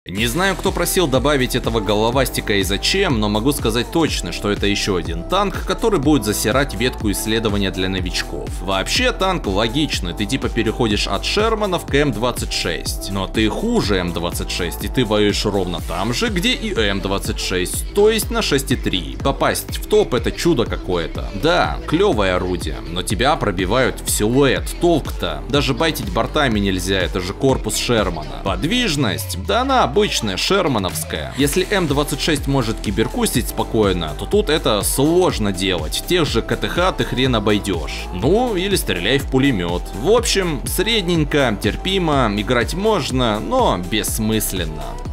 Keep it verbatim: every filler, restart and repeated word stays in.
Не знаю, кто просил добавить этого головастика и зачем, но могу сказать точно, что это еще один танк, который будет засирать ветку исследования для новичков. Вообще танк логичный, ты типа переходишь от Шерманов к эм двадцать шесть, но ты хуже эм двадцать шесть, и ты воюешь ровно там же, где и эм двадцать шесть, то есть на шесть и три. Попасть в топ — это чудо какое-то. Да, клевое орудие, но тебя пробивают в силуэт, толк-то. Даже байтить бортами нельзя, это же корпус Шермана. Подвижность, да она обычная шермановская. Если эм двадцать шесть может киберкустить спокойно, то тут это сложно делать. Тех же ка тэ ха ты хрен обойдешь. Ну, или стреляй в пулемет. В общем, средненько, терпимо, играть можно, но бессмысленно.